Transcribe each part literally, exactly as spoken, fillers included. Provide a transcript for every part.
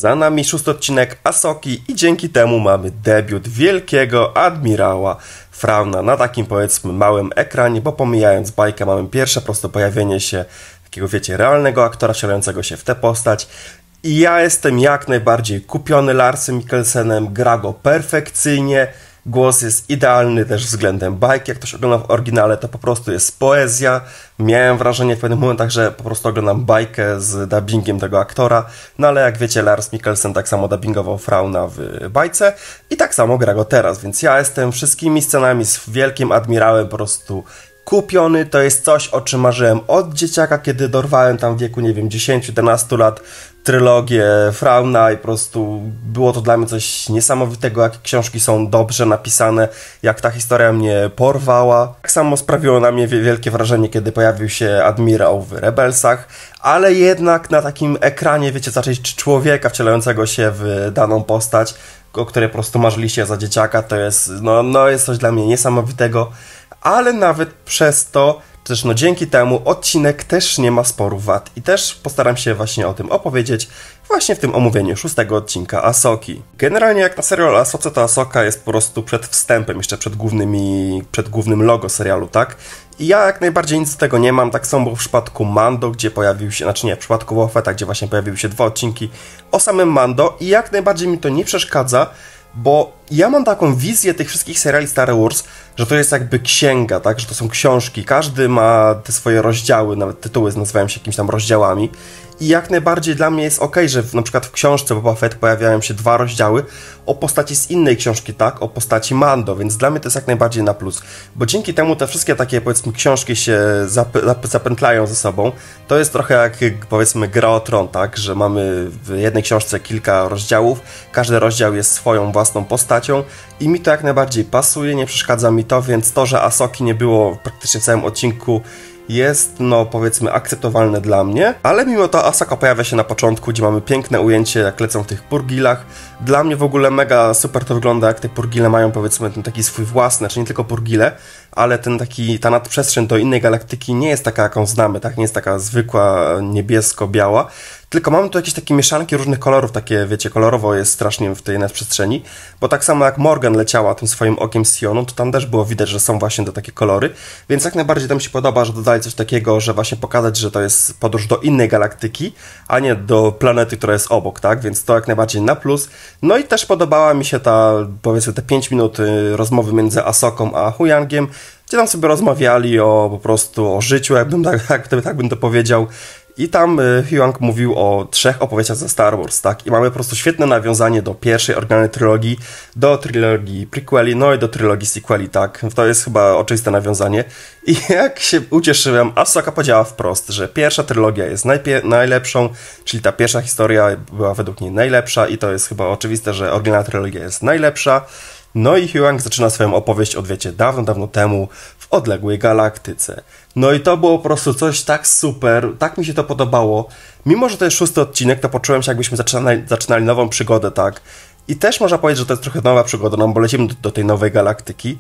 Za nami szósty odcinek Asoki i dzięki temu mamy debiut wielkiego admirała Frauna na takim, powiedzmy, małym ekranie, bo pomijając bajkę mamy pierwsze po prostu pojawienie się takiego, wiecie, realnego aktora wcielającego się w tę postać. I ja jestem jak najbardziej kupiony Larsem Mikkelsenem, gra go perfekcyjnie, głos jest idealny też względem bajki, jak ktoś ogląda w oryginale, to po prostu jest poezja. Miałem wrażenie w pewnych momentach, że po prostu oglądam bajkę z dubbingiem tego aktora, no ale jak wiecie, Lars Mikkelsen tak samo dubbingował Frauna w bajce i tak samo gra go teraz, więc ja jestem wszystkimi scenami z wielkim admirałem po prostu kupiony. To jest coś, o czym marzyłem od dzieciaka, kiedy dorwałem tam w wieku, nie wiem, dziesięć jedenaście lat trylogię Frauna i po prostu było to dla mnie coś niesamowitego, jak książki są dobrze napisane, jak ta historia mnie porwała. Tak samo sprawiło na mnie wielkie wrażenie, kiedy pojawił się admirał w Rebelsach, ale jednak na takim ekranie, wiecie, zacząć człowieka wcielającego się w daną postać, o której po prostu marzyliście za dzieciaka, to jest, no, no jest coś dla mnie niesamowitego, ale nawet przez to, też no dzięki temu odcinek też nie ma sporu wad i też postaram się właśnie o tym opowiedzieć właśnie w tym omówieniu szóstego odcinka Asoki. Generalnie jak na serial Asoce, to Asoka jest po prostu przed wstępem, jeszcze przed głównymi, przed głównym logo serialu, tak? I ja jak najbardziej nic z tego nie mam, tak samo było w przypadku Mando, gdzie pojawił się, znaczy nie, w przypadku Boba Fetta, gdzie właśnie pojawiły się dwa odcinki o samym Mando i jak najbardziej mi to nie przeszkadza, bo ja mam taką wizję tych wszystkich seriali Star Wars, że to jest jakby księga, tak, że to są książki, każdy ma te swoje rozdziały, nawet tytuły nazywają się jakimiś tam rozdziałami i jak najbardziej dla mnie jest okej, że w, na przykład w książce Boba Fett pojawiają się dwa rozdziały o postaci z innej książki, tak, o postaci Mando, więc dla mnie to jest jak najbardziej na plus, bo dzięki temu te wszystkie takie, powiedzmy, książki się zap zap zapętlają ze sobą. To jest trochę jak, powiedzmy, Gra o Tron, tak, że mamy w jednej książce kilka rozdziałów, każdy rozdział jest swoją własną postacią i mi to jak najbardziej pasuje, nie przeszkadza mi to, więc to, że Asoki nie było praktycznie w całym odcinku, jest, no, powiedzmy, akceptowalne dla mnie, ale mimo to Asoka pojawia się na początku, gdzie mamy piękne ujęcie, jak lecą w tych purgilach. Dla mnie w ogóle mega super to wygląda, jak te purgile mają, powiedzmy, ten taki swój własny, czy nie tylko purgile, ale ten taki, ta nadprzestrzeń do innej galaktyki nie jest taka, jaką znamy, tak, nie jest taka zwykła niebiesko-biała, tylko mamy tu jakieś takie mieszanki różnych kolorów, takie, wiecie, kolorowo jest strasznie w tej nadprzestrzeni, bo tak samo jak Morgan leciała tym swoim okiem z Sionu, to tam też było widać, że są właśnie te takie kolory, więc jak najbardziej tam się podoba, że dodali coś takiego, że właśnie pokazać, że to jest podróż do innej galaktyki, a nie do planety, która jest obok, tak, więc to jak najbardziej na plus. No i też podobała mi się ta, powiedzmy, te pięć minut rozmowy między Asoką a Huyangiem, gdzie tam sobie rozmawiali o po prostu o życiu, jakbym tak, jak, tak bym to powiedział. I tam y, Huyang mówił o trzech opowieściach ze Star Wars, tak? I mamy po prostu świetne nawiązanie do pierwszej oryginalnej trylogii, do trylogii prequeli, no i do trylogii sequeli, tak? To jest chyba oczywiste nawiązanie. I jak się ucieszyłem, Asoka powiedziała wprost, że pierwsza trylogia jest najlepszą, czyli ta pierwsza historia była według niej najlepsza i to jest chyba oczywiste, że oryginalna trylogia jest najlepsza. No i Huyang zaczyna swoją opowieść od, wiecie, dawno, dawno temu w odległej galaktyce. No i to było po prostu coś tak super, tak mi się to podobało. Mimo że to jest szósty odcinek, to poczułem się, jakbyśmy zaczynali, zaczynali nową przygodę, tak? I też można powiedzieć, że to jest trochę nowa przygoda, no bo lecimy do, do tej nowej galaktyki.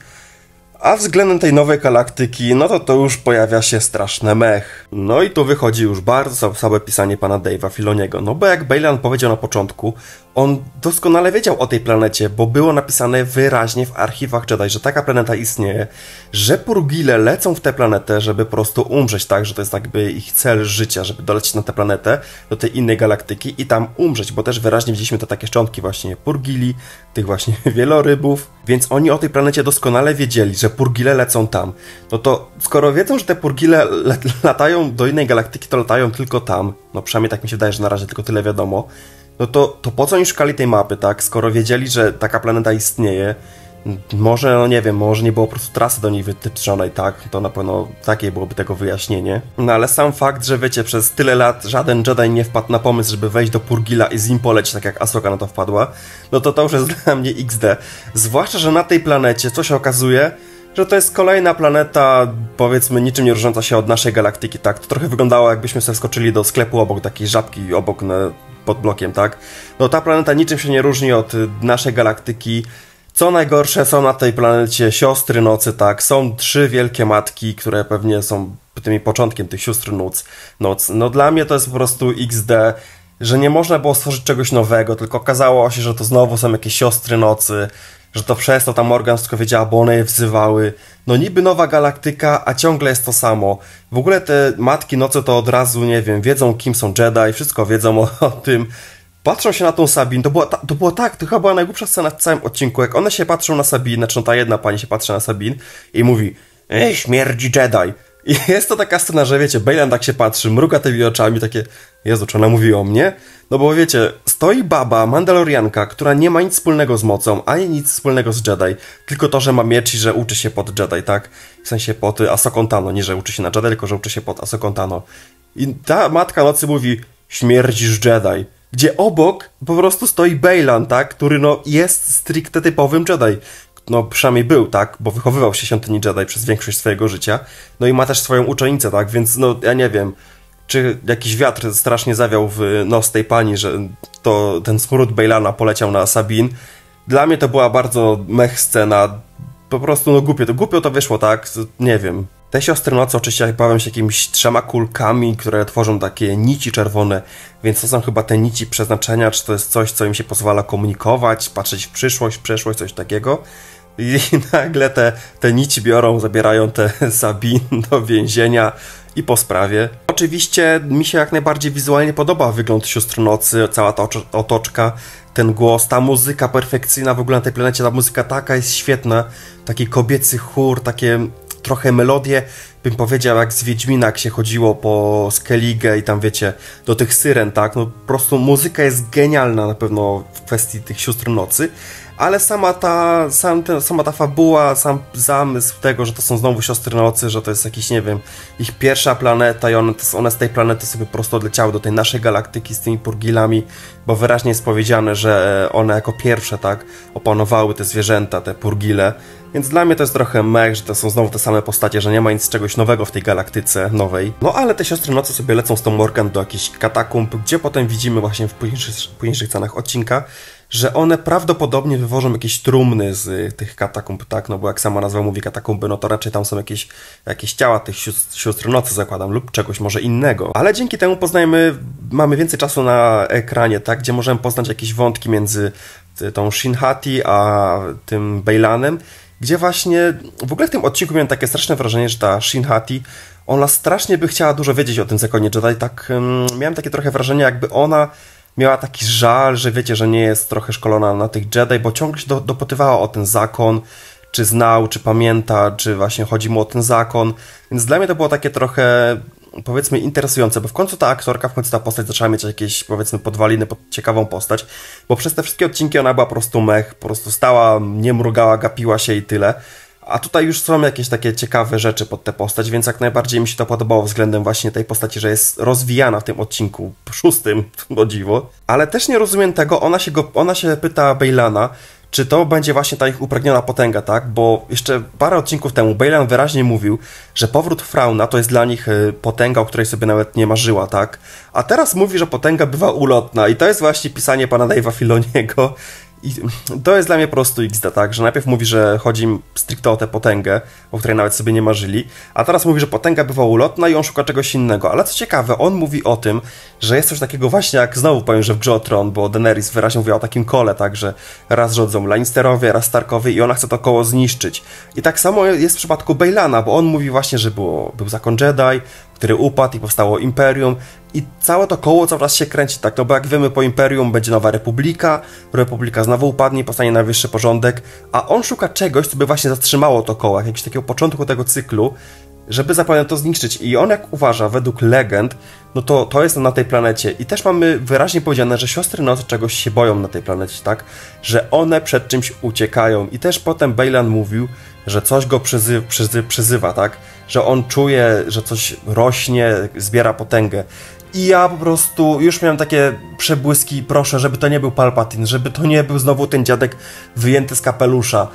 A względem tej nowej galaktyki, no to to już pojawia się straszne mech. No i tu wychodzi już bardzo słabe pisanie pana Dave'a Filoniego, no bo jak Baylan powiedział na początku, on doskonale wiedział o tej planecie, bo było napisane wyraźnie w archiwach Jedi, że taka planeta istnieje, że purgile lecą w tę planetę, żeby po prostu umrzeć, tak, że to jest jakby ich cel życia, żeby dolecieć na tę planetę, do tej innej galaktyki i tam umrzeć, bo też wyraźnie widzieliśmy te takie szczątki właśnie purgili, tych właśnie wielorybów, więc oni o tej planecie doskonale wiedzieli, że purgile lecą tam. No to skoro wiedzą, że te purgile latają do innej galaktyki, to latają tylko tam, no przynajmniej tak mi się wydaje, że na razie tylko tyle wiadomo, no to, to po co oni szukali tej mapy, tak? Skoro wiedzieli, że taka planeta istnieje, może, no nie wiem, może nie było po prostu trasy do niej wytyczonej, tak? To na pewno takie byłoby tego wyjaśnienie. No ale sam fakt, że wiecie, przez tyle lat żaden Jedi nie wpadł na pomysł, żeby wejść do purgila i z nim polecieć, tak jak Asoka na to wpadła, no to to już jest dla mnie iks de. Zwłaszcza, że na tej planecie, co się okazuje, że to jest kolejna planeta, powiedzmy, niczym nie różniąca się od naszej galaktyki, tak? To trochę wyglądało, jakbyśmy sobie skoczyli do sklepu obok, takiej żabki obok, na, pod blokiem, tak? No ta planeta niczym się nie różni od naszej galaktyki. Co najgorsze, są na tej planecie siostry nocy, tak? Są trzy wielkie matki, które pewnie są tymi początkiem tych sióstr noc. noc. No dla mnie to jest po prostu iks de. że nie można było stworzyć czegoś nowego, tylko okazało się, że to znowu są jakieś siostry nocy, że to przez to ta Morgan wszystko wiedziała, bo one je wzywały. No niby nowa galaktyka, a ciągle jest to samo. W ogóle te matki nocy to od razu, nie wiem, wiedzą kim są Jedi, wszystko wiedzą o, o tym. Patrzą się na tą Sabine, to było, ta, to było tak, to chyba była najgłupsza scena w całym odcinku, jak one się patrzą na Sabine, znaczy ta jedna pani się patrzy na Sabine i mówi: ej, śmierdzi Jedi. I jest to taka scena, że wiecie, Baylan tak się patrzy, mruga tymi oczami, takie: Jezu, czy ona mówi o mnie? No bo wiecie, stoi baba, Mandalorianka, która nie ma nic wspólnego z mocą, ani nic wspólnego z Jedi, tylko to, że ma miecz i że uczy się pod Jedi, tak? W sensie pod Ahsoką Tano, nie że uczy się na Jedi, tylko że uczy się pod Ahsoką Tano. I ta Matka Nocy mówi: śmierdzisz Jedi. Gdzie obok po prostu stoi Baylan, tak? Który no jest stricte typowym Jedi. No przynajmniej był, tak? Bo wychowywał się w świątyni Jedi przez większość swojego życia. No i ma też swoją uczennicę, tak? Więc no ja nie wiem, czy jakiś wiatr strasznie zawiał w nos tej pani, że to ten smród Baylana poleciał na Sabine. Dla mnie to była bardzo mech scena. Po prostu no głupio, to głupio to wyszło, tak? Nie wiem. Te siostry nocy oczywiście bawią się jakimiś trzema kulkami, które tworzą takie nici czerwone, więc to są chyba te nici przeznaczenia, czy to jest coś, co im się pozwala komunikować, patrzeć w przyszłość, w przeszłość, coś takiego. I nagle te, te nici biorą, zabierają te Sabine do więzienia i po sprawie. Oczywiście mi się jak najbardziej wizualnie podoba wygląd sióstr nocy, cała ta otoczka, ten głos, ta muzyka perfekcyjna w ogóle na tej planecie, ta muzyka taka jest świetna, taki kobiecy chór, takie trochę melodie, bym powiedział, jak z Wiedźmina, jak się chodziło po Skellige i tam wiecie, do tych syren, tak, no po prostu muzyka jest genialna na pewno w kwestii tych sióstr nocy, ale sama ta, sam ten, sama ta fabuła, sam zamysł tego, że to są znowu siostry nocy, że to jest jakiś, nie wiem, ich pierwsza planeta i one, one z tej planety sobie po prostu odleciały do tej naszej galaktyki z tymi purgilami, bo wyraźnie jest powiedziane, że one jako pierwsze, tak, opanowały te zwierzęta, te purgile, więc dla mnie to jest trochę mech, że to są znowu te same postacie, że nie ma nic czegoś nowego w tej galaktyce nowej. No ale te siostry nocy sobie lecą z tą Morgan do jakichś katakumb, gdzie potem widzimy właśnie w późniejszych, późniejszych scenach odcinka, że one prawdopodobnie wywożą jakieś trumny z tych katakumb, tak? No bo jak sama nazwa mówi katakumby, no to raczej tam są jakieś, jakieś ciała tych sióstr, sióstr nocy, zakładam, lub czegoś może innego. Ale dzięki temu poznajemy, mamy więcej czasu na ekranie, tak? Gdzie możemy poznać jakieś wątki między tą Shin Hati a tym Baylanem, gdzie właśnie, w ogóle w tym odcinku miałem takie straszne wrażenie, że ta Shin Hati, ona strasznie by chciała dużo wiedzieć o tym zakonie Jedi, tak um, miałem takie trochę wrażenie, jakby ona miała taki żal, że wiecie, że nie jest trochę szkolona na tych Jedi, bo ciągle się do, dopytywała o ten zakon, czy znał, czy pamięta, czy właśnie chodzi mu o ten zakon, więc dla mnie to było takie trochę, powiedzmy, interesujące, bo w końcu ta aktorka, w końcu ta postać zaczęła mieć jakieś, powiedzmy, podwaliny pod ciekawą postać, bo przez te wszystkie odcinki ona była po prostu mech, po prostu stała, nie mrugała, gapiła się i tyle. A tutaj już są jakieś takie ciekawe rzeczy pod tę postać, więc jak najbardziej mi się to podobało względem właśnie tej postaci, że jest rozwijana w tym odcinku szóstym, o dziwo. Ale też nie rozumiem tego, ona się, go, ona się pyta Baylana, czy to będzie właśnie ta ich upragniona potęga, tak? Bo jeszcze parę odcinków temu Baylan wyraźnie mówił, że powrót Frauna to jest dla nich potęga, o której sobie nawet nie marzyła, tak? A teraz mówi, że potęga bywa ulotna i to jest właśnie pisanie pana Dave'a Filoniego. I to jest dla mnie po prostu iks de, tak, że najpierw mówi, że chodzi im stricte o tę potęgę, o której nawet sobie nie marzyli, a teraz mówi, że potęga bywa ulotna i on szuka czegoś innego. Ale co ciekawe, on mówi o tym, że jest coś takiego właśnie jak, znowu powiem, że w Grze o Tron, bo Daenerys wyraźnie mówiła o takim kole, tak, że raz rządzą Lannisterowie, raz Starkowie i ona chce to koło zniszczyć. I tak samo jest w przypadku Baylana, bo on mówi właśnie, że było, był zakon Jedi, który upadł i powstało Imperium i całe to koło cały czas się kręci, tak, no bo jak wiemy, po Imperium będzie nowa Republika, Republika znowu upadnie i powstanie najwyższy porządek, a on szuka czegoś, co by właśnie zatrzymało to koło, jakiegoś takiego początku tego cyklu, żeby zapewne to zniszczyć. I on, jak uważa, według legend, no to to jest na tej planecie. I też mamy wyraźnie powiedziane, że siostry nocy czegoś się boją na tej planecie, tak? Że one przed czymś uciekają. I też potem Baylan mówił, że coś go przyzy przyzy przyzywa, tak? Że on czuje, że coś rośnie, zbiera potęgę. I ja po prostu już miałem takie przebłyski, proszę, żeby to nie był Palpatine, żeby to nie był znowu ten dziadek wyjęty z kapelusza.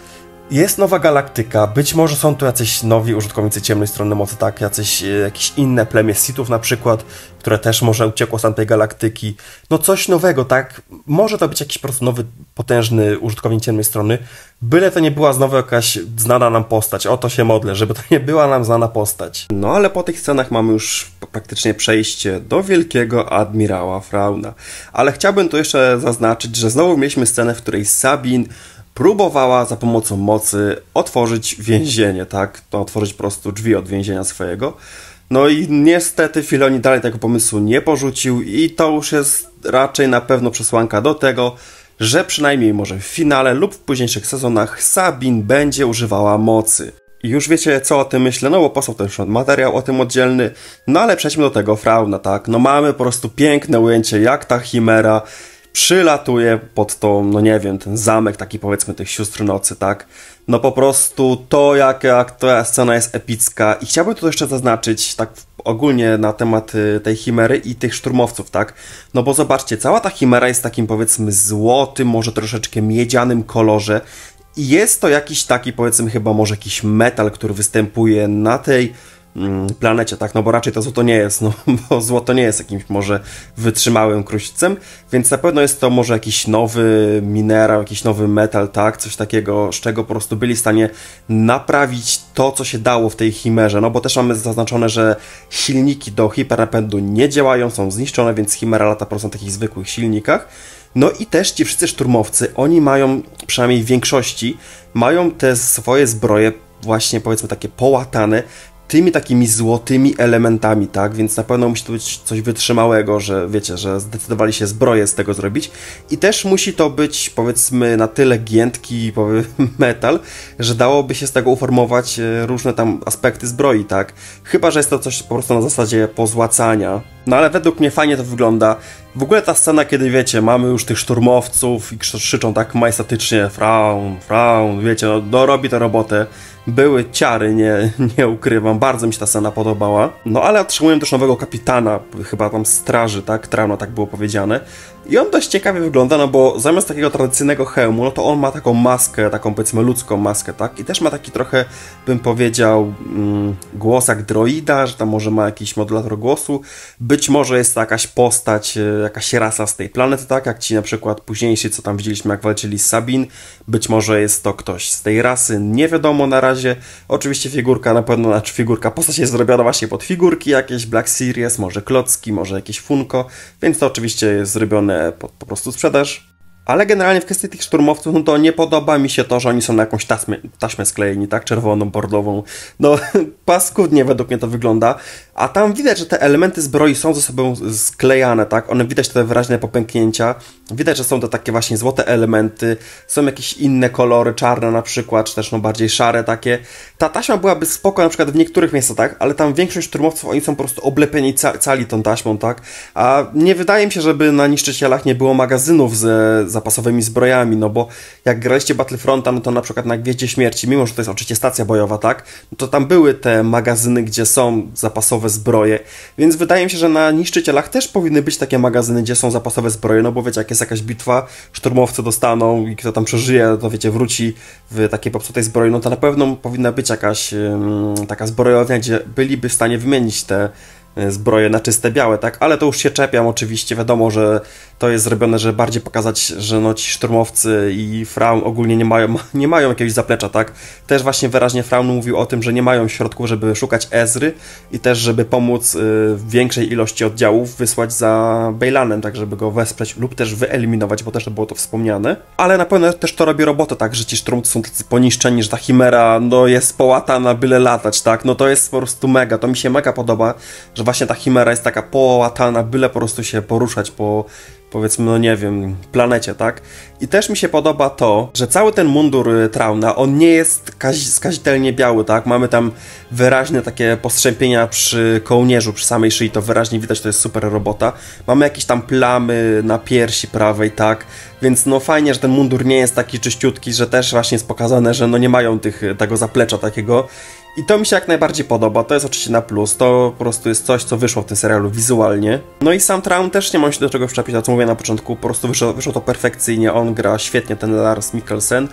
Jest nowa galaktyka, być może są tu jacyś nowi użytkownicy ciemnej strony mocy, tak, jacyś, jakieś inne plemię Sithów na przykład, które też może uciekło z tamtej galaktyki. No coś nowego, tak, może to być jakiś po prostu nowy, potężny użytkownik ciemnej strony, byle to nie była znowu jakaś znana nam postać, o to się modlę, żeby to nie była nam znana postać. No ale po tych scenach mamy już praktycznie przejście do wielkiego admirała Thrawna. Ale chciałbym tu jeszcze zaznaczyć, że znowu mieliśmy scenę, w której Sabine próbowała za pomocą mocy otworzyć więzienie, tak? To otworzyć po prostu drzwi od więzienia swojego. No i niestety Filoni dalej tego pomysłu nie porzucił i to już jest raczej na pewno przesłanka do tego, że przynajmniej może w finale lub w późniejszych sezonach Sabine będzie używała mocy. I już wiecie, co o tym myślę, no bo powstał też materiał o tym oddzielny, no ale przejdźmy do tego Thrawna, tak? No mamy po prostu piękne ujęcie, jak ta chimera przylatuje pod tą, no nie wiem, ten zamek taki powiedzmy tych sióstr nocy, tak? No po prostu to, jak, jak ta scena jest epicka i chciałbym tu jeszcze zaznaczyć tak ogólnie na temat tej chimery i tych szturmowców, tak? No bo zobaczcie, cała ta chimera jest takim powiedzmy złotym, może troszeczkę miedzianym kolorze i jest to jakiś taki powiedzmy chyba może jakiś metal, który występuje na tej planecie, tak, no bo raczej to złoto nie jest, no bo złoto nie jest jakimś może wytrzymałym kruszcem, więc na pewno jest to może jakiś nowy minerał, jakiś nowy metal, tak, coś takiego, z czego po prostu byli w stanie naprawić to, co się dało w tej chimerze, no bo też mamy zaznaczone, że silniki do hipernapędu nie działają, są zniszczone, więc chimera lata po prostu na takich zwykłych silnikach. No i też ci wszyscy szturmowcy, oni mają, przynajmniej w większości, mają te swoje zbroje właśnie powiedzmy takie połatane, tymi takimi złotymi elementami, tak? Więc na pewno musi to być coś wytrzymałego, że wiecie, że zdecydowali się zbroję z tego zrobić. I też musi to być, powiedzmy, na tyle giętki metal, że dałoby się z tego uformować różne tam aspekty zbroi, tak? Chyba że jest to coś po prostu na zasadzie pozłacania. No ale według mnie fajnie to wygląda. W ogóle ta scena, kiedy wiecie, mamy już tych szturmowców i krzyczą tak majestatycznie Thrawn, Thrawn, wiecie, no, no robi tę robotę. Były ciary, nie, nie ukrywam, bardzo mi się ta scena podobała. No ale otrzymuję też nowego kapitana, chyba tam straży, tak? Thrawna, tak było powiedziane. I on dość ciekawie wygląda, no bo zamiast takiego tradycyjnego hełmu, no to on ma taką maskę, taką powiedzmy ludzką maskę, tak? I też ma taki trochę, bym powiedział, mm, głos jak droida, że tam może ma jakiś modulator głosu. Być może jest to jakaś postać, jakaś rasa z tej planety, tak? Jak ci na przykład późniejsi, co tam widzieliśmy, jak walczyli z Sabine. Być może jest to ktoś z tej rasy, nie wiadomo na razie. Oczywiście figurka na pewno, znaczy figurka, postać jest zrobiona właśnie pod figurki, jakieś Black Series, może klocki, może jakieś Funko, więc to oczywiście jest zrobione pod po prostu sprzedaż. Ale generalnie w kwestii tych szturmowców, no to nie podoba mi się to, że oni są na jakąś taśmę, taśmę sklejeni, tak? Czerwoną, bordową. No, paskudnie według mnie to wygląda. A tam widać, że te elementy zbroi są ze sobą sklejane, tak? One widać te wyraźne popęknięcia. Widać, że są to takie właśnie złote elementy. Są jakieś inne kolory, czarne na przykład, czy też no bardziej szare takie. Ta taśma byłaby spoko na przykład w niektórych miejscach, tak? Ale tam większość szturmowców, oni są po prostu oblepieni ca cali tą taśmą, tak? A nie wydaje mi się, żeby na niszczycielach nie było magazynów ze zapasowymi zbrojami, no bo jak graliście Battlefronta, no to na przykład na Gwieździe Śmierci, mimo że to jest oczywiście stacja bojowa, tak? No to tam były te magazyny, gdzie są zapasowe zbroje, więc wydaje mi się, że na niszczycielach też powinny być takie magazyny, gdzie są zapasowe zbroje, no bo wiecie, jak jest jakaś bitwa, szturmowcy dostaną i kto tam przeżyje, to wiecie, wróci w takiej popsutej zbroi, no to na pewno powinna być jakaś um, taka zbrojownia, gdzie byliby w stanie wymienić te zbroje na czyste białe, tak? Ale to już się czepiam oczywiście, wiadomo, że to jest zrobione, żeby bardziej pokazać, że no ci szturmowcy i Thrawn ogólnie nie mają, nie mają jakiegoś zaplecza, tak? Też właśnie wyraźnie Thrawn mówił o tym, że nie mają środków, żeby szukać Ezry i też, żeby pomóc y, w większej ilości oddziałów wysłać za Bejlanem, tak, żeby go wesprzeć lub też wyeliminować, bo też to było to wspomniane. Ale na pewno też to robi robotę, tak, że ci szturmowcy są tacy poniszczeni, że ta chimera, no jest połatana, byle latać, tak? No to jest po prostu mega, to mi się mega podoba, że właśnie ta chimera jest taka połatana, byle po prostu się poruszać po, powiedzmy, no nie wiem, planecie, tak? I też mi się podoba to, że cały ten mundur Thrawna, on nie jest skazitelnie biały, tak? Mamy tam wyraźne takie postrzępienia przy kołnierzu, przy samej szyi, to wyraźnie widać, to jest super robota. Mamy jakieś tam plamy na piersi prawej, tak? Więc no fajnie, że ten mundur nie jest taki czyściutki, że też właśnie jest pokazane, że no nie mają tych, tego zaplecza takiego. I to mi się jak najbardziej podoba, to jest oczywiście na plus, to po prostu jest coś, co wyszło w tym serialu wizualnie. No i sam Thrawn też nie mam się do czego wszczepić, to co mówię na początku, po prostu wyszło, wyszło to perfekcyjnie, on gra świetnie, ten Lars Mikkelsen.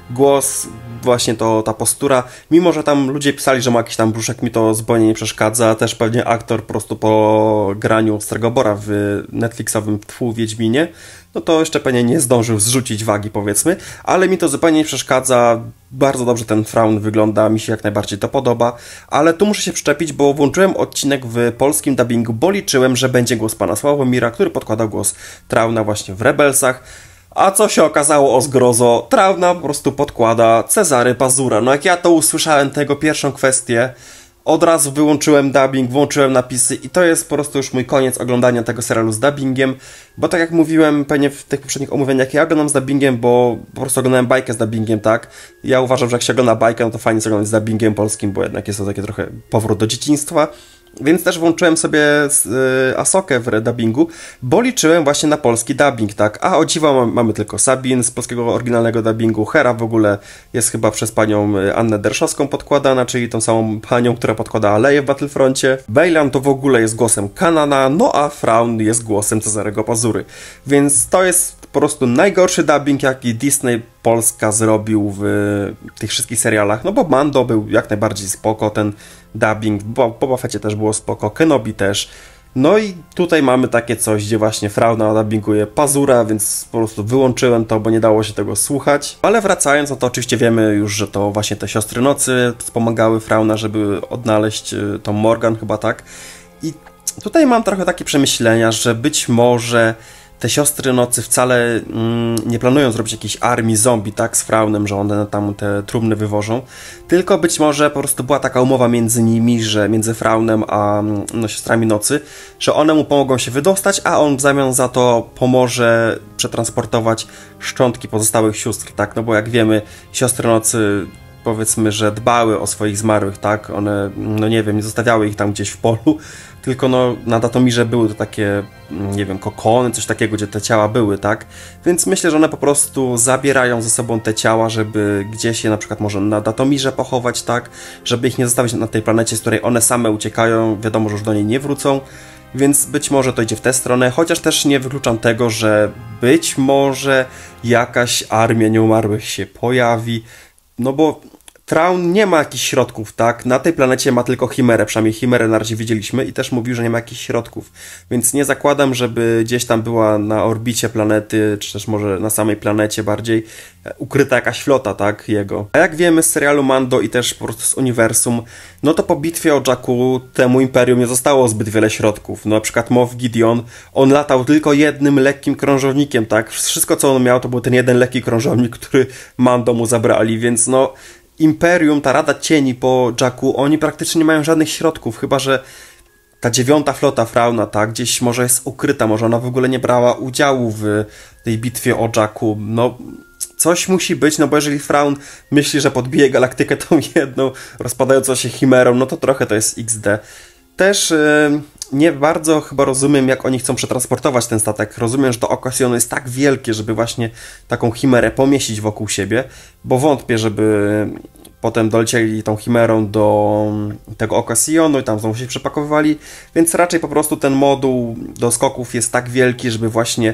głos, właśnie to ta postura, mimo że tam ludzie pisali, że ma jakiś tam brzuszek, mi to zupełnie nie przeszkadza, też pewnie aktor po prostu po graniu Starego Bora w Netflixowym Tfu Wiedźminie, no to jeszcze pewnie nie zdążył zrzucić wagi, powiedzmy, ale mi to zupełnie nie przeszkadza, bardzo dobrze ten Thrawn wygląda, mi się jak najbardziej to podoba, ale tu muszę się przyczepić, bo włączyłem odcinek w polskim dubbingu, bo liczyłem, że będzie głos pana Sławomira, który podkładał głos Thrawna właśnie w Rebelsach. A co się okazało, o zgrozo, Thrawna po prostu podkłada Cezary Pazura. No jak ja to usłyszałem, tego pierwszą kwestię, od razu wyłączyłem dubbing, włączyłem napisy i to jest po prostu już mój koniec oglądania tego serialu z dubbingiem, bo tak jak mówiłem pewnie w tych poprzednich omówieniach, ja oglądam z dubbingiem, bo po prostu oglądałem bajkę z dubbingiem, tak? Ja uważam, że jak się ogląda bajkę, no to fajnie oglądać z dubbingiem polskim, bo jednak jest to takie trochę powrót do dzieciństwa. Więc też włączyłem sobie y, Asokę w dubbingu, bo liczyłem właśnie na polski dubbing, tak? A o dziwo mamy tylko Sabin z polskiego oryginalnego dubbingu. Hera w ogóle jest chyba przez panią Annę Derszowską podkładana, czyli tą samą panią, która podkładała Leję w Battlefroncie. Bejlan to w ogóle jest głosem Kanana, no a Thrawn jest głosem Cezarego Pazury. Więc to jest po prostu najgorszy dubbing, jaki Disney Polska zrobił w tych wszystkich serialach, no bo Mando był jak najbardziej spoko, ten dubbing, bo Boba Fetcie też było spoko, Kenobi też. No i tutaj mamy takie coś, gdzie właśnie Thrawna dubbinguje Pazura, więc po prostu wyłączyłem to, bo nie dało się tego słuchać. Ale wracając, no to oczywiście wiemy już, że to właśnie te Siostry Nocy wspomagały Thrawna, żeby odnaleźć tą Morgan, chyba tak. I tutaj mam trochę takie przemyślenia, że być może te Siostry Nocy wcale mm, nie planują zrobić jakiejś armii zombie, tak, z Thrawnem, że one tam te trumny wywożą, tylko być może po prostu była taka umowa między nimi, że między Thrawnem a no, Siostrami Nocy, że one mu pomogą się wydostać, a on w zamian za to pomoże przetransportować szczątki pozostałych sióstr, tak, no bo jak wiemy, Siostry Nocy, powiedzmy, że dbały o swoich zmarłych, tak, one, no nie wiem, nie zostawiały ich tam gdzieś w polu, tylko no na Datomirze były to takie, nie wiem, kokony, coś takiego, gdzie te ciała były, tak? Więc myślę, że one po prostu zabierają ze sobą te ciała, żeby gdzieś je na przykład może na Datomirze pochować, tak? Żeby ich nie zostawić na tej planecie, z której one same uciekają, wiadomo, że już do niej nie wrócą, więc być może to idzie w tę stronę, chociaż też nie wykluczam tego, że być może jakaś armia nieumarłych się pojawi, no bo Thrawn nie ma jakichś środków, tak? Na tej planecie ma tylko Chimerę, przynajmniej Chimerę na razie widzieliśmy i też mówił, że nie ma jakichś środków. Więc nie zakładam, żeby gdzieś tam była na orbicie planety, czy też może na samej planecie bardziej ukryta jakaś flota, tak? Jego. A jak wiemy z serialu Mando i też po prostu z uniwersum, no to po bitwie o Jakku temu Imperium nie zostało zbyt wiele środków. No na przykład Moff Gideon, on latał tylko jednym lekkim krążownikiem, tak? Wszystko co on miał to był ten jeden lekki krążownik, który Mando mu zabrali, więc no Imperium, ta Rada Cieni po Jakku, oni praktycznie nie mają żadnych środków, chyba że ta dziewiąta flota Thrawna, tak, gdzieś może jest ukryta, może ona w ogóle nie brała udziału w tej bitwie o Jakku, no coś musi być, no bo jeżeli Thrawn myśli, że podbije galaktykę tą jedną rozpadającą się chimerą, no to trochę to jest iks de. Też yy, nie bardzo chyba rozumiem, jak oni chcą przetransportować ten statek. Rozumiem, że to oko Sionu jest tak wielkie, żeby właśnie taką chimerę pomieścić wokół siebie, bo wątpię, żeby potem dolecieli tą chimerą do tego oka Sionu i tam znowu się przepakowywali, więc raczej po prostu ten moduł do skoków jest tak wielki, żeby właśnie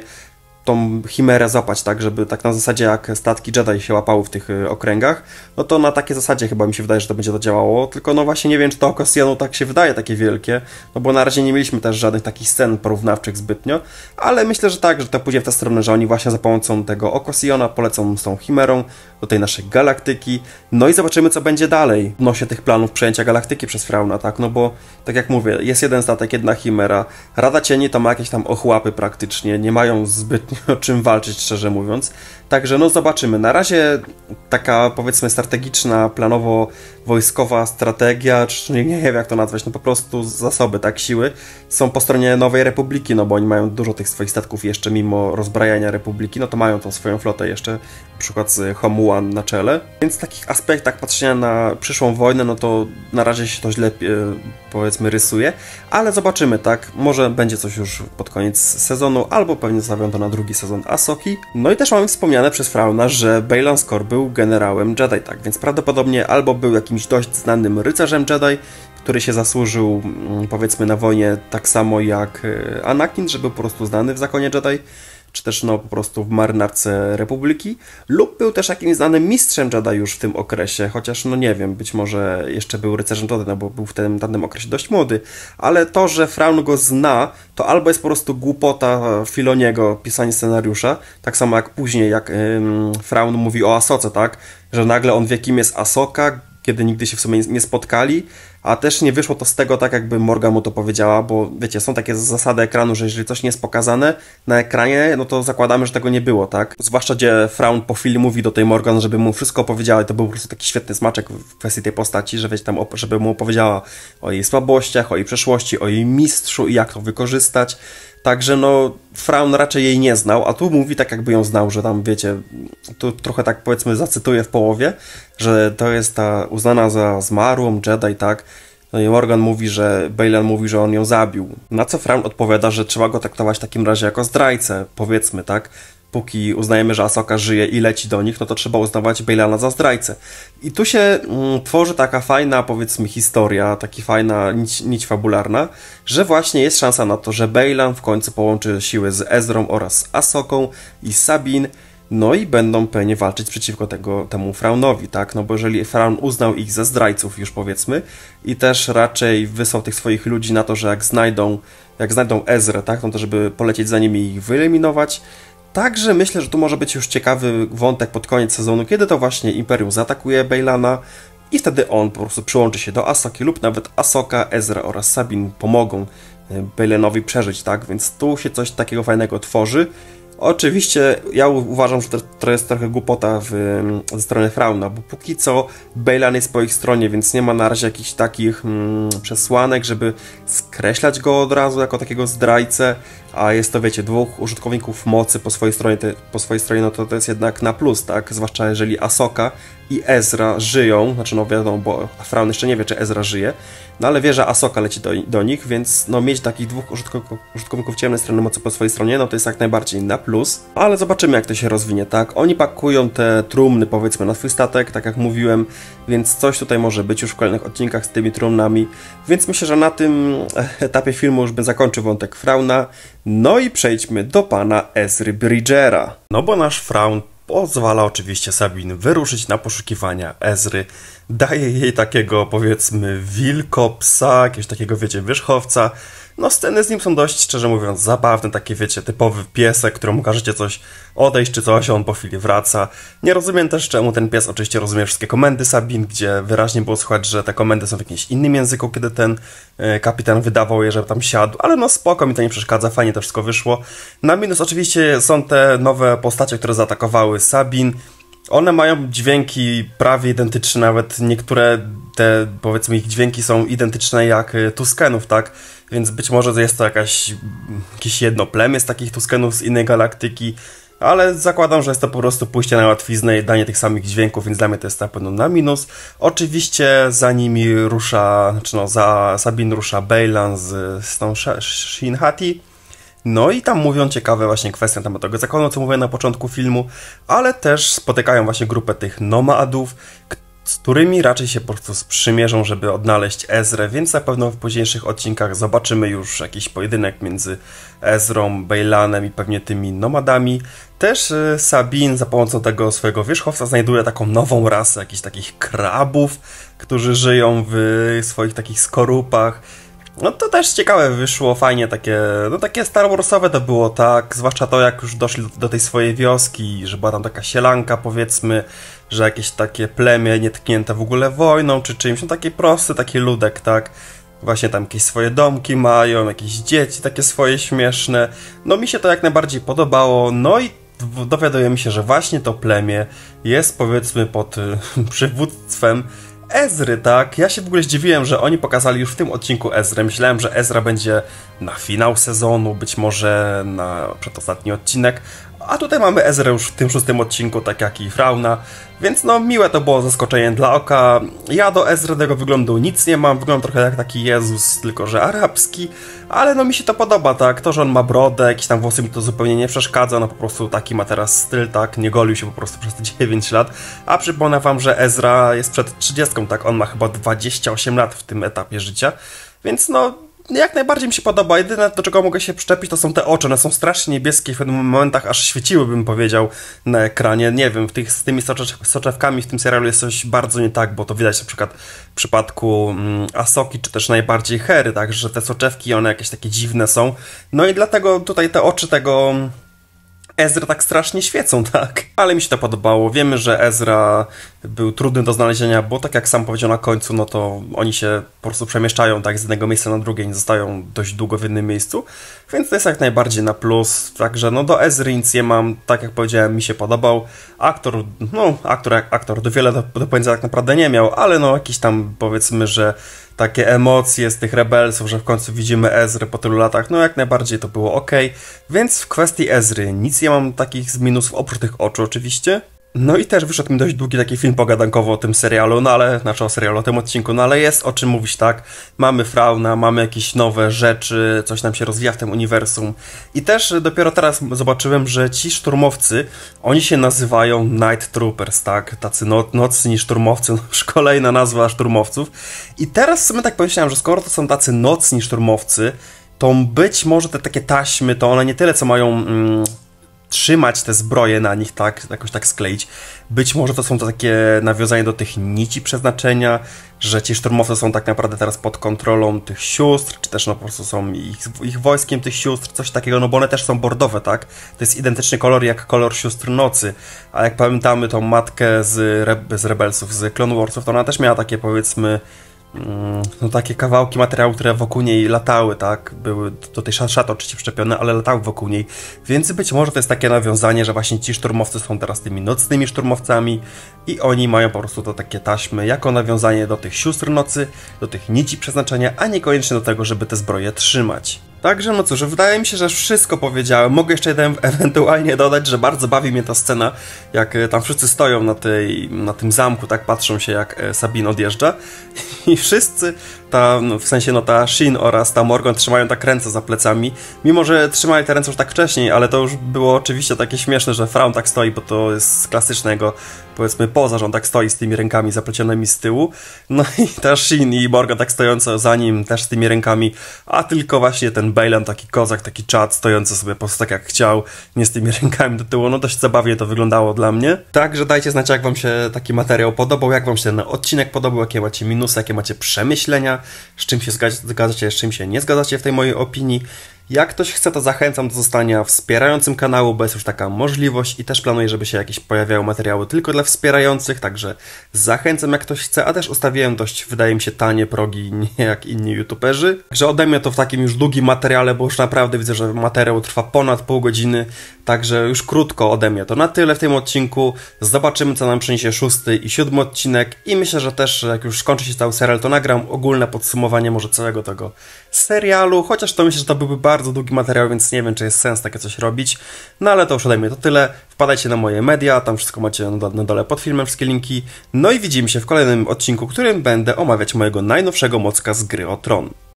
tą chimerę złapać, tak, żeby tak na zasadzie jak statki Jedi się łapały w tych y, okręgach, no to na takie zasadzie chyba mi się wydaje, że to będzie to działało, tylko no właśnie nie wiem, czy to oko Sionu tak się wydaje takie wielkie, no bo na razie nie mieliśmy też żadnych takich scen porównawczych zbytnio, ale myślę, że tak, że to pójdzie w tę stronę, że oni właśnie za pomocą tego oko Siona polecą z tą chimerą do tej naszej galaktyki, no i zobaczymy, co będzie dalej w nosie tych planów przejęcia galaktyki przez Thrawna, tak, no bo tak jak mówię, jest jeden statek, jedna chimera, Rada Cieni to ma jakieś tam ochłapy praktycznie, nie mają zbytnio o czym walczyć, szczerze mówiąc. Także no zobaczymy. Na razie taka powiedzmy strategiczna, planowo-wojskowa strategia, czy nie, nie wiem jak to nazwać, no po prostu zasoby, tak, siły są po stronie Nowej Republiki, no bo oni mają dużo tych swoich statków jeszcze mimo rozbrajania Republiki, no to mają tą swoją flotę jeszcze, na przykład z Homuan na czele. Więc w takich aspektach patrzenia na przyszłą wojnę, no to na razie się to źle powiedzmy rysuje, ale zobaczymy, tak, może będzie coś już pod koniec sezonu, albo pewnie zostawią to na drugi sezon Asoki. No i też mamy wspomniane przez Thrawna, że Baylan Skoor był generałem Jedi, tak, więc prawdopodobnie albo był jakimś dość znanym rycerzem Jedi, który się zasłużył, powiedzmy, na wojnie tak samo jak Anakin, że był po prostu znany w zakonie Jedi, czy też no po prostu w marynarce Republiki, lub był też jakimś znanym mistrzem Jedi już w tym okresie, chociaż no nie wiem, być może jeszcze był rycerzem Jedi, no bo był w tym danym okresie dość młody, ale to, że Thrawn go zna, to albo jest po prostu głupota Filoniego, pisanie scenariusza, tak samo jak później, jak ym, Thrawn mówi o Asoce, tak, że nagle on wie, kim jest Asoka, kiedy nigdy się w sumie nie spotkali, a też nie wyszło to z tego tak, jakby Morgan mu to powiedziała, bo wiecie, są takie zasady ekranu, że jeżeli coś nie jest pokazane na ekranie, no to zakładamy, że tego nie było, tak? Zwłaszcza, gdzie Thrawn po chwili mówi do tej Morgan, żeby mu wszystko opowiedziała i to był po prostu taki świetny smaczek w kwestii tej postaci, że wiecie, tam, żeby mu opowiedziała o jej słabościach, o jej przeszłości, o jej mistrzu i jak to wykorzystać. Także no, Thrawn raczej jej nie znał, a tu mówi tak, jakby ją znał, że tam, wiecie, tu trochę tak powiedzmy zacytuję w połowie, że to jest ta uznana za zmarłą Jedi, tak? No i Morgan mówi, że Baylan mówi, że on ją zabił. Na co Thrawn odpowiada, że trzeba go traktować w takim razie jako zdrajcę, powiedzmy, tak? Póki uznajemy, że Asoka żyje i leci do nich, no to trzeba uznawać Baylana za zdrajcę. I tu się mm, tworzy taka fajna, powiedzmy, historia, taka fajna nić, nić fabularna, że właśnie jest szansa na to, że Baylan w końcu połączy siły z Ezrą oraz Asoką i Sabine, no i będą pewnie walczyć przeciwko tego, temu Thrawnowi, tak? No bo jeżeli Thrawn uznał ich za zdrajców już, powiedzmy, i też raczej wysłał tych swoich ludzi na to, że jak znajdą, jak znajdą Ezrę, tak? No to żeby polecieć za nimi i ich wyeliminować. Także myślę, że tu może być już ciekawy wątek pod koniec sezonu, kiedy to właśnie Imperium zaatakuje Baylana i wtedy on po prostu przyłączy się do Asoki lub nawet Asoka, Ezra oraz Sabine pomogą Baylanowi przeżyć, tak? Więc tu się coś takiego fajnego tworzy. Oczywiście ja uważam, że to, to jest trochę głupota w, ze strony Thrawna, bo póki co Baylan jest po ich stronie, więc nie ma na razie jakichś takich mm, przesłanek, żeby skreślać go od razu jako takiego zdrajcę, a jest to, wiecie, dwóch użytkowników mocy po swojej stronie, te, po swojej stronie, no to to jest jednak na plus, tak? Zwłaszcza jeżeli Asoka i Ezra żyją, znaczy no wiadomo, bo Thrawn jeszcze nie wie, czy Ezra żyje, no ale wie, że Asoka leci do, do nich, więc no mieć takich dwóch użytkowników, użytkowników ciemnej strony mocy po swojej stronie, no to jest jak najbardziej na plus, ale zobaczymy, jak to się rozwinie, tak? Oni pakują te trumny, powiedzmy, na swój statek, tak jak mówiłem, więc coś tutaj może być już w kolejnych odcinkach z tymi trumnami, więc myślę, że na tym etapie filmu już bym zakończył wątek Thrawna, no i przejdźmy do pana Ezry Bridgera. No bo nasz Thrawn pozwala oczywiście Sabine wyruszyć na poszukiwania Ezry, daje jej takiego, powiedzmy, wilkopsa, jakiegoś takiego, wiecie, wierzchowca. No sceny z nim są dość, szczerze mówiąc, zabawne, takie, wiecie, typowy piesek, któremu każecie coś odejść czy coś, a on po chwili wraca. Nie rozumiem też, czemu ten pies oczywiście rozumie wszystkie komendy Sabine, gdzie wyraźnie było słychać, że te komendy są w jakimś innym języku, kiedy ten e, kapitan wydawał je, żeby tam siadł, ale no spoko, mi to nie przeszkadza, fajnie to wszystko wyszło. Na minus oczywiście są te nowe postacie, które zaatakowały Sabine. One mają dźwięki prawie identyczne, nawet niektóre te, powiedzmy, ich dźwięki są identyczne jak Tuskenów, tak? Więc być może jest to jakaś, jakieś jedno plemię z takich Tuskenów z innej galaktyki, ale zakładam, że jest to po prostu pójście na łatwiznę i danie tych samych dźwięków, więc dla mnie to jest na pewno na minus. Oczywiście za nimi rusza, znaczy no, za Sabine rusza Baylan z, z tą Shin Hati. No i tam mówią ciekawe właśnie kwestie na temat tego zakonu, co mówię na początku filmu, ale też spotykają właśnie grupę tych nomadów, z którymi raczej się po prostu sprzymierzą, żeby odnaleźć Ezrę, więc na pewno w późniejszych odcinkach zobaczymy już jakiś pojedynek między Ezrą, Baylanem i pewnie tymi nomadami. Też Sabine za pomocą tego swojego wierzchowca znajduje taką nową rasę jakichś takich krabów, którzy żyją w swoich takich skorupach. No to też ciekawe wyszło, fajnie takie, no takie Star Warsowe to było, tak, zwłaszcza to, jak już doszli do tej swojej wioski, że była tam taka sielanka, powiedzmy, że jakieś takie plemię nietknięte w ogóle wojną czy czymś, no taki prosty, taki ludek, tak, właśnie tam jakieś swoje domki mają, jakieś dzieci takie swoje śmieszne, no mi się to jak najbardziej podobało, no i dowiadujemy się, że właśnie to plemię jest, powiedzmy, pod przywództwem Ezry, tak? Ja się w ogóle zdziwiłem, że oni pokazali już w tym odcinku Ezrę. Myślałem, że Ezra będzie na finał sezonu, być może na przedostatni odcinek, a tutaj mamy Ezrę już w tym szóstym odcinku, tak jak i Thrawna, więc no miłe to było zaskoczenie dla oka. Ja do Ezry tego wyglądu nic nie mam, wygląda trochę jak taki Jezus, tylko że arabski, ale no mi się to podoba, tak? To, że on ma brodę, jakieś tam włosy mi to zupełnie nie przeszkadza, no po prostu taki ma teraz styl, tak? Nie golił się po prostu przez te dziewięć lat, a przypomnę wam, że Ezra jest przed trzydziestką, tak? On ma chyba dwadzieścia osiem lat w tym etapie życia, więc no jak najbardziej mi się podoba. Jedyne, do czego mogę się przyczepić, to są te oczy. One są strasznie niebieskie, w pewnych momentach aż świeciły, bym powiedział, na ekranie. Nie wiem, w tych, z tymi soczewkami w tym serialu jest coś bardzo nie tak, bo to widać na przykład w przypadku mm, Asoki, czy też najbardziej Hery, tak, że te soczewki, one jakieś takie dziwne są. No i dlatego tutaj te oczy tego Ezra tak strasznie świecą, tak? Ale mi się to podobało. Wiemy, że Ezra był trudny do znalezienia, bo tak jak sam powiedział na końcu, no to oni się po prostu przemieszczają tak z jednego miejsca na drugie, nie zostają dość długo w jednym miejscu, więc to jest jak najbardziej na plus. Także no do Ezry nic nie mam, tak jak powiedziałem, mi się podobał. Aktor, no aktor jak aktor, do wiele do, do powiedzenia tak naprawdę nie miał, ale no jakiś tam, powiedzmy, że takie emocje z tych rebelsów, że w końcu widzimy Ezrę po tylu latach, no jak najbardziej to było ok. Więc w kwestii Ezry nic nie mam takich z minusów, oprócz tych oczu oczywiście. No i też wyszedł mi dość długi taki film pogadankowy o tym serialu, no ale, znaczy o serialu, o tym odcinku, no ale jest o czym mówić, tak? Mamy Frauna, mamy jakieś nowe rzeczy, coś nam się rozwija w tym uniwersum. I też dopiero teraz zobaczyłem, że ci szturmowcy, oni się nazywają Night Troopers, tak? Tacy no, nocni szturmowcy, no, już kolejna nazwa szturmowców. I teraz w sumie tak pomyślałem, że skoro to są tacy nocni szturmowcy, to być może te takie taśmy, to one nie tyle co mają... Mm, trzymać te zbroje na nich, tak, jakoś tak skleić. Być może to są to takie nawiązania do tych nici przeznaczenia, że ci szturmowcy są tak naprawdę teraz pod kontrolą tych sióstr, czy też no po prostu są ich, ich wojskiem tych sióstr, coś takiego, no bo one też są bordowe, tak? To jest identyczny kolor jak kolor sióstr nocy, a jak pamiętamy tą matkę z, Re z Rebelsów, z Clone Warsów, to ona też miała takie, powiedzmy, no takie kawałki materiału, które wokół niej latały, tak? Były do tej szaty oczywiście przyczepione, ale latały wokół niej. Więc być może to jest takie nawiązanie, że właśnie ci szturmowcy są teraz tymi nocnymi szturmowcami i oni mają po prostu to takie taśmy jako nawiązanie do tych sióstr nocy, do tych nici przeznaczenia, a niekoniecznie do tego, żeby te zbroje trzymać. Także no cóż, wydaje mi się, że wszystko powiedziałem. Mogę jeszcze jeden ewentualnie dodać, że bardzo bawi mnie ta scena, jak tam wszyscy stoją na, tej, na tym zamku, tak patrzą się, jak Sabine odjeżdża i wszyscy, ta, no, w sensie no ta Shin oraz ta Morgan trzymają tak ręce za plecami, mimo że trzymali te ręce już tak wcześniej, ale to już było oczywiście takie śmieszne, że Fraun tak stoi, bo to jest klasycznego, powiedzmy, poza, że on tak stoi z tymi rękami zaplecionymi z tyłu, no i ta Shin i Morgan tak stojąco za nim, też z tymi rękami, a tylko właśnie ten Baylan, taki kozak, taki czad, stojący sobie po prostu tak jak chciał, nie z tymi rękami do tyłu, no dość zabawnie to wyglądało dla mnie. Także dajcie znać, jak wam się taki materiał podobał, jak wam się ten odcinek podobał, jakie macie minusy, jakie macie przemyślenia, z czym się zgadzacie, z czym się nie zgadzacie w tej mojej opinii. Jak ktoś chce, to zachęcam do zostania wspierającym kanału, bo jest już taka możliwość i też planuję, żeby się jakieś pojawiały materiały tylko dla wspierających, także zachęcam, jak ktoś chce, a też ustawiłem dość, wydaje mi się, tanie progi, nie jak inni youtuberzy. Także ode mnie to w takim już długim materiale, bo już naprawdę widzę, że materiał trwa ponad pół godziny, także już krótko ode mnie to na tyle w tym odcinku. Zobaczymy, co nam przyniesie szósty i siódmy odcinek i myślę, że też jak już skończy się cały serial, to nagram ogólne podsumowanie może całego tego serialu, chociaż to myślę, że to byłby bardzo długi materiał, więc nie wiem, czy jest sens takie coś robić. No ale to już ode mnie to tyle. Wpadajcie na moje media, tam wszystko macie na dole pod filmem, wszystkie linki. No i widzimy się w kolejnym odcinku, w którym będę omawiać mojego najnowszego mocka z Gry o Tron.